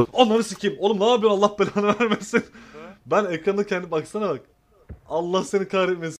Ananı sikeyim. Oğlum ne yapıyorsun Allah belanı vermesin. Ben ekranda kendi baksana bak. Allah seni kahretmesin.